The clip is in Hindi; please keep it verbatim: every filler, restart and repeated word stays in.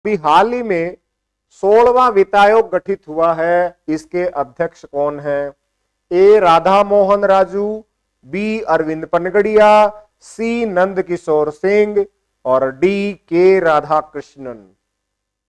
अभी हाल ही में सोलहवां वित्त आयोग गठित हुआ है, इसके अध्यक्ष कौन है? A Radha Mohan Raju, B Arvind Panagariya, C Nand Kishore Singh और डी के राधा कृष्णन।